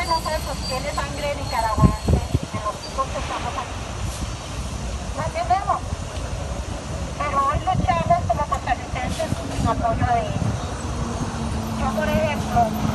nosotros tiene sangre nicaragüense, de los chicos que estamos aquí. ¿No entendemos? Pero hoy luchamos como costarricenses en apoyo de ellos. Yo, por ejemplo,